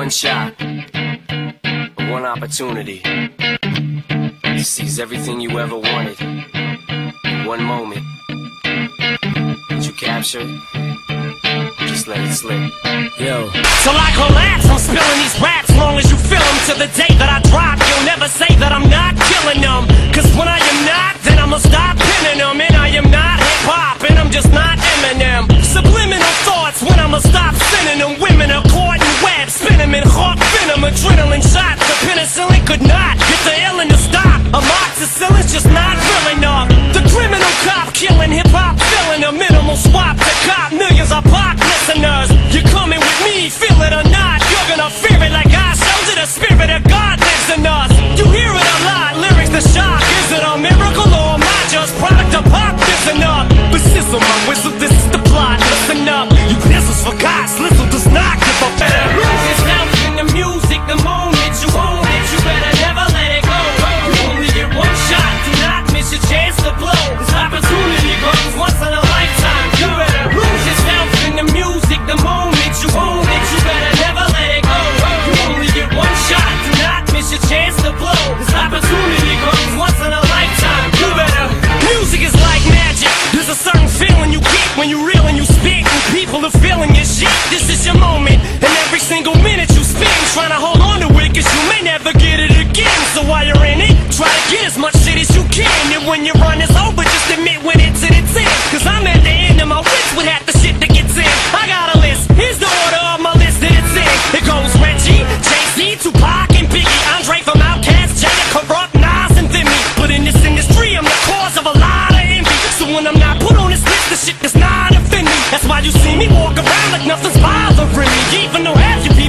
one shot, one opportunity to seize everything you ever wanted in one moment. Did you capture it? Just let it slip. Yo. So like relax, I'm spilling these raps long as you feel them. To the day that I drop, you'll never say that I'm not killing them. Cause when I am not, then I'ma stop pinning them. And I am not hip-hop, and I'm just not Eminem. Subliminal thoughts when I'ma stop sending them. Women are caught in webs, spin them in hawk venom. Adrenaline shots, the penicillin could not get the illin to stop. Amoxicillin's just not real enough. The criminal cop killing hip-hop, filling a minimal swap to cop millions of pop listeners. You're coming with me, feel it or not. You're gonna fear it like I showed you. The spirit of God lives in us. You hear it a lot, lyrics the shock. Is it a miracle or am I just product of pop? Listen up, but sizzle my whistle, this is the plot. Listen up, you pistols for God, Slizzle does not give a better. Lose yourself in the music the moment you own it. You better never let it go. You only get one shot, do not miss your chance to blow. This opportunity comes once in a lifetime. You better lose yourself in the music the moment you own it. You better never let it go. You only get one shot, do not miss your chance to blow. This opportunity comes once in a lifetime. You better. Music is like magic. There's a certain feeling you get when you reel and you spit, and people are feeling your shit. This is your moment, and every single minute you spend trying to hold on to it, cause you may never get it again. So while you're in it, try to get as much shit as you can. And when your run is over, just admit when it's in its end. Cause I'm at the end of my wits with half the shit that gets in. I got a list, here's the order of my list that it's in. It goes Reggie, Jay-Z, Tupac, and Biggie, Andre from Outkast, Jada, Corrupt, Nas, and Vimy. But in this industry, I'm the cause of a lot of envy. So when I'm not put on this list, the shit does not offend me. That's why you see me walk around like nothing's bothering me. Even though half you